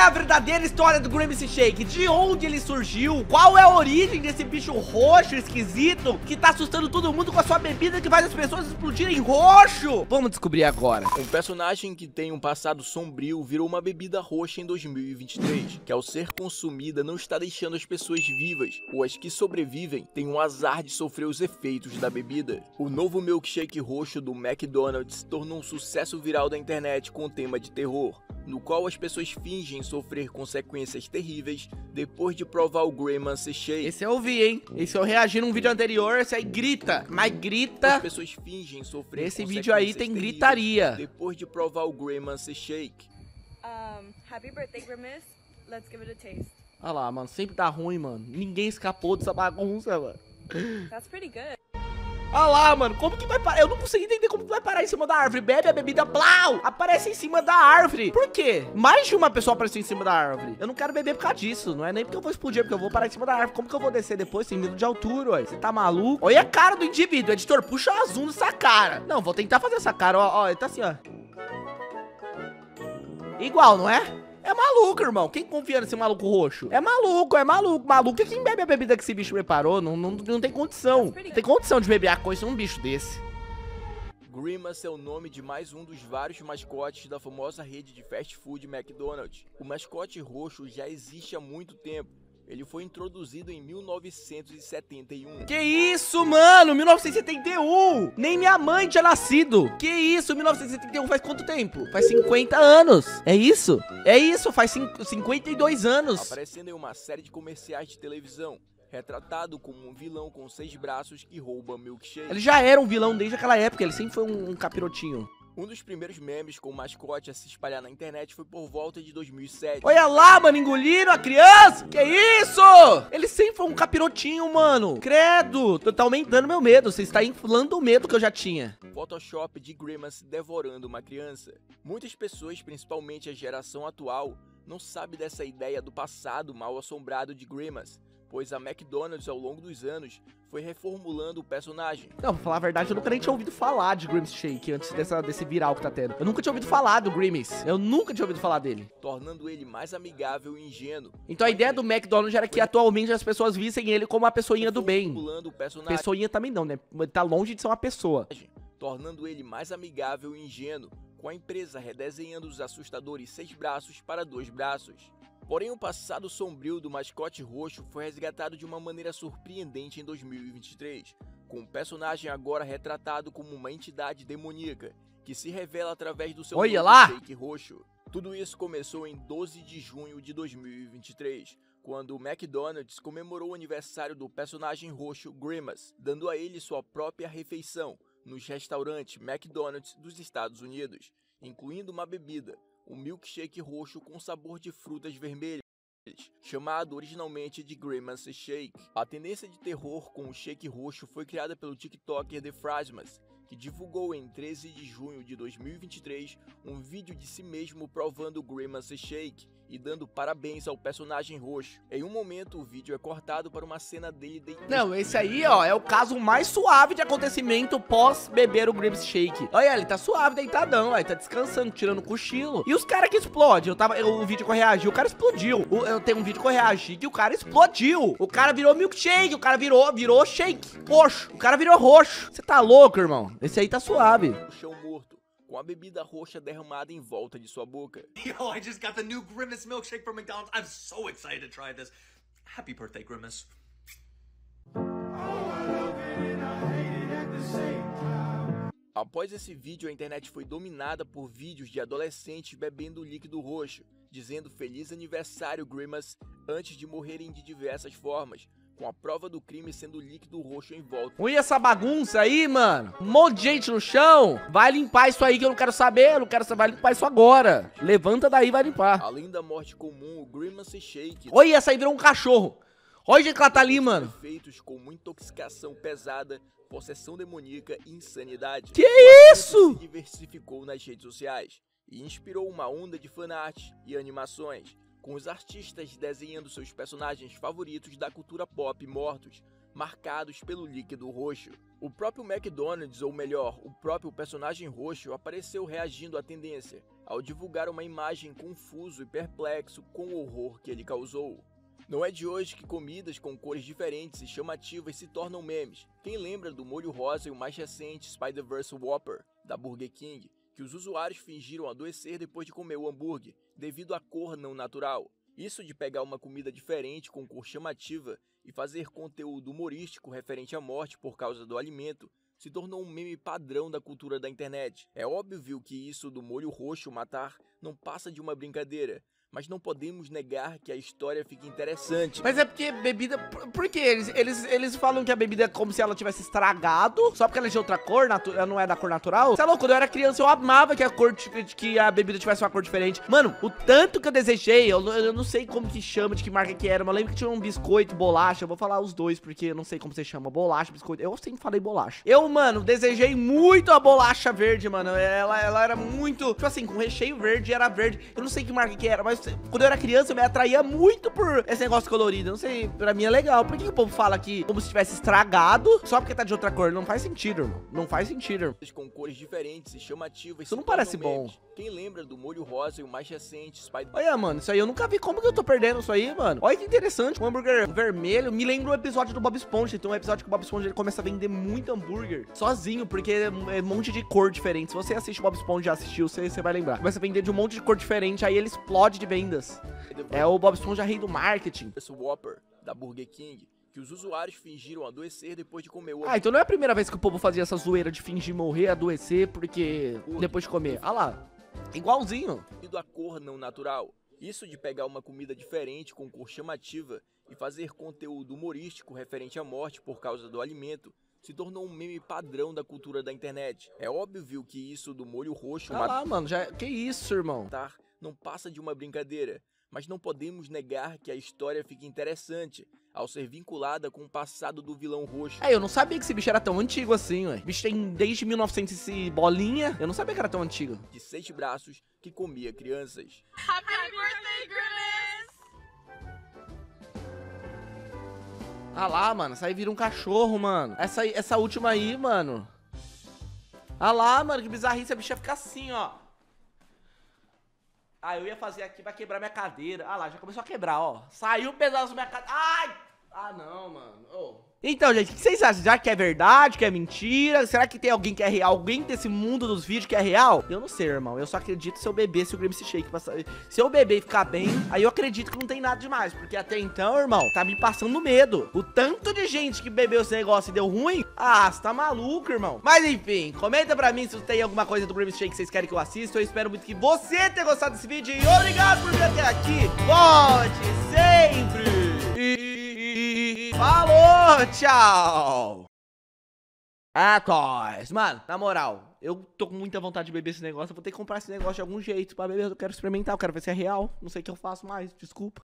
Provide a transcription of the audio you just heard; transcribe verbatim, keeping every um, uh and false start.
a verdadeira história do Grimace Shake? De onde ele surgiu? Qual é a origem desse bicho roxo, esquisito, que tá assustando todo mundo com a sua bebida que faz as pessoas explodirem roxo? Vamos descobrir agora. Um personagem que tem um passado sombrio virou uma bebida roxa em dois mil e vinte e três, que ao ser consumida não está deixando as pessoas vivas, ou as que sobrevivem têm um azar de sofrer os efeitos da bebida. O novo milkshake roxo do McDonald's tornou um sucesso viral da internet com o tema de terror, no qual as pessoas fingem sofrer consequências terríveis depois de provar o Grimace Shake. Esse eu vi, hein? Esse eu reagi num vídeo anterior, esse aí grita, mas grita. As pessoas fingem sofrer Esse vídeo aí tem gritaria. Depois de provar o Grimace Shake. Um, happy birthday, Grimace. Let's give it a taste. Olha lá, mano, sempre dá ruim, mano. Ninguém escapou dessa bagunça, mano. That's pretty good. Olha lá, mano, como que vai parar? Eu não consegui entender como que vai parar em cima da árvore. Bebe a bebida, blau, aparece em cima da árvore. Por quê? Mais de uma pessoa apareceu em cima da árvore. Eu não quero beber por causa disso. Não é nem porque eu vou explodir, é porque eu vou parar em cima da árvore. Como que eu vou descer depois? Tem medo de altura, ué. Você tá maluco? Olha a cara do indivíduo. Editor, puxa o zoom nessa cara. Não, vou tentar fazer essa cara, ó, ó. Ele tá assim, ó. Igual, não é? É maluco, irmão. Quem confia nesse maluco roxo? É maluco, é maluco. Maluco é quem bebe a bebida que esse bicho preparou. Não, não, não tem condição. Não tem condição de beber a coisa de um bicho desse. Grimace é o nome de mais um dos vários mascotes da famosa rede de fast food McDonald's. O mascote roxo já existe há muito tempo. Ele foi introduzido em mil novecentos e setenta e um. Que isso, mano? mil novecentos e setenta e um! Nem minha mãe tinha nascido. Que isso? mil novecentos e setenta e um faz quanto tempo? Faz cinquenta anos. É isso? É isso, faz cinquenta e dois anos. Aparecendo em uma série de comerciais de televisão. Retratado como um vilão com seis braços que rouba milkshake. Ele já era um vilão desde aquela época. Ele sempre foi um, um capirotinho. Um dos primeiros memes com o mascote a se espalhar na internet foi por volta de dois mil e sete. Olha lá, mano, engoliram a criança! Que isso? Ele sempre foi um capirotinho, mano. Credo, tá aumentando meu medo. Você está inflando o medo que eu já tinha. Photoshop de Grimace devorando uma criança. Muitas pessoas, principalmente a geração atual, não sabe dessa ideia do passado mal assombrado de Grimace, pois a McDonald's ao longo dos anos foi reformulando o personagem. Não, pra falar a verdade, eu nunca nem tinha ouvido falar de Grimace Shake antes dessa, desse viral que tá tendo. Eu nunca tinha ouvido falar do Grimace. Eu nunca tinha ouvido falar dele. Tornando ele mais amigável e ingênuo. Então a ideia do McDonald's era que atualmente as pessoas vissem ele como uma pessoinha do bem. O personagem. Pessoinha também não, né? Tá longe de ser uma pessoa. Tornando ele mais amigável e ingênuo, com a empresa redesenhando os assustadores seis braços para dois braços. Porém, o passado sombrio do mascote roxo foi resgatado de uma maneira surpreendente em dois mil e vinte e três, com o personagem agora retratado como uma entidade demoníaca, que se revela através do seu Olha lá! shake roxo. Tudo isso começou em doze de junho de dois mil e vinte e três, quando o McDonald's comemorou o aniversário do personagem roxo Grimace, dando a ele sua própria refeição nos restaurantes McDonald's dos Estados Unidos, incluindo uma bebida, um milkshake roxo com sabor de frutas vermelhas, chamado originalmente de Grimace Shake. A tendência de terror com o shake roxo foi criada pelo TikToker The Frasmas, que divulgou em treze de junho de dois mil e vinte e três um vídeo de si mesmo provando o Grimace Shake e dando parabéns ao personagem roxo. Em um momento, o vídeo é cortado para uma cena dele deitado. Não, esse aí, ó, é o caso mais suave de acontecimento pós beber o Grimace Shake. Olha, ele tá suave, deitadão, ó, ele tá descansando, tirando cochilo. E os caras que explodem, eu tava, eu, o vídeo que eu reagi, o cara explodiu. O, eu tenho um vídeo que eu reagi que o cara explodiu. O cara virou milkshake, o cara virou, virou shake, roxo. O cara virou roxo. Você tá louco, irmão? Esse aí tá suave. O chão morto, com a bebida roxa derramada em volta de sua boca. Yo, I just got the new Grimace milkshake from McDonald's. I'm so excited to try this. Happy birthday, Grimace. Após esse vídeo, a internet foi dominada por vídeos de adolescentes bebendo líquido roxo, dizendo feliz aniversário, Grimace, antes de morrerem de diversas formas, com a prova do crime sendo líquido roxo em volta. Olha essa bagunça aí, mano. Um monte de gente no chão. Vai limpar isso aí que eu não quero saber. Eu não quero saber. Vai limpar isso agora. Levanta daí e vai limpar. Além da morte comum, o Grimace Shake... Olha, essa aí virou um cachorro. Olha o jeito que ela tá ali, mano. Feitos com uma intoxicação pesada, possessão demoníaca e insanidade. Que isso? Se diversificou nas redes sociais e inspirou uma onda de fanart e animações, com os artistas desenhando seus personagens favoritos da cultura pop mortos, marcados pelo líquido roxo. O próprio McDonald's, ou melhor, o próprio personagem roxo, apareceu reagindo à tendência, ao divulgar uma imagem confuso e perplexo com o horror que ele causou. Não é de hoje que comidas com cores diferentes e chamativas se tornam memes. Quem lembra do molho rosa e o mais recente Spider-Verse Whopper, da Burger King, que os usuários fingiram adoecer depois de comer o hambúrguer, devido à cor não natural. Isso de pegar uma comida diferente com cor chamativa e fazer conteúdo humorístico referente à morte por causa do alimento se tornou um meme padrão da cultura da internet. É óbvio que isso do molho roxo matar não passa de uma brincadeira, mas não podemos negar que a história fica interessante. Mas é porque bebida... Por, por quê? Eles, eles, eles falam que a bebida é como se ela tivesse estragado, só porque ela é de outra cor, natu, ela não é da cor natural. Você é louco? Quando eu era criança, eu amava que a, cor, que a bebida tivesse uma cor diferente. Mano, o tanto que eu desejei, eu, eu não sei como que chama, de que marca que era, mas eu lembro que tinha um biscoito, bolacha. Eu vou falar os dois, porque eu não sei como você chama. Bolacha, biscoito. Eu sempre falei bolacha. Eu, mano, desejei muito a bolacha verde, mano. Ela, ela era muito... Tipo assim, com recheio verde, era verde. Eu não sei que marca que era, mas... Quando eu era criança, eu me atraía muito por esse negócio colorido. Eu não sei, pra mim é legal. Por que o povo fala que como se tivesse estragado só porque tá de outra cor? Não faz sentido, irmão. Não faz sentido, irmão. Com cores diferentes e chamativas. Isso não parece bom. Quem lembra do molho rosa e o mais recente Spider... Olha, mano, isso aí eu nunca vi. Como que eu tô perdendo isso aí, mano? Olha que interessante. Um hambúrguer vermelho. Me lembra o episódio do Bob Esponja. Tem um episódio que o Bob Esponja ele começa a vender muito hambúrguer sozinho, porque é um monte de cor diferente. Se você assiste o Bob Esponja, já assistiu, você, você vai lembrar. Começa a vender de um monte de cor diferente, aí ele explode de vendas. É o Bob Esponja rei do marketing. Esse Whopper, da Burger King, que os usuários fingiram adoecer depois de comer o... Ah, então não é a primeira vez que o povo fazia essa zoeira de fingir morrer, adoecer, porque... depois de comer. Ah lá, igualzinho. Devido à cor não natural. Isso de pegar uma comida diferente com cor chamativa e fazer conteúdo humorístico referente à morte por causa do alimento se tornou um meme padrão da cultura da internet. É óbvio que isso do molho roxo... Ah lá, mano, já... que isso, irmão? Matar não passa de uma brincadeira. Mas não podemos negar que a história fica interessante ao ser vinculada com o passado do vilão roxo. É, eu não sabia que esse bicho era tão antigo assim, ué. O bicho tem desde mil e novecentos e bolinha. Eu não sabia que era tão antigo. De seis braços que comia crianças. Happy birthday, Grimace! Ah lá, mano, essa aí vira um cachorro, mano. Essa, aí, essa última aí, mano. Ah lá, mano, que bizarrice. A bicha fica assim, ó. Ah, eu ia fazer aqui pra quebrar minha cadeira. Ah lá, já começou a quebrar, ó. Saiu um pedaço da minha cadeira. Ai! Ah, não, mano. Oh. Então, gente, o que vocês acham? Já que é verdade, que é mentira? Será que tem alguém que é real? Alguém desse mundo dos vídeos que é real? Eu não sei, irmão. Eu só acredito se eu beber, se o Grimace Shake passar. Se eu beber e ficar bem, aí eu acredito que não tem nada demais. Porque até então, irmão, tá me passando medo. O tanto de gente que bebeu esse negócio e deu ruim. Ah, você tá maluco, irmão. Mas enfim, comenta pra mim se tem alguma coisa do Grimace Shake que vocês querem que eu assista. Eu espero muito que você tenha gostado desse vídeo. E obrigado por vir até aqui. Volte sempre. E... falou, tchau. Ah, cós. Mano, na moral, eu tô com muita vontade de beber esse negócio. Eu vou ter que comprar esse negócio de algum jeito pra beber. Eu quero experimentar, eu quero ver se é real. Não sei o que eu faço mais, desculpa.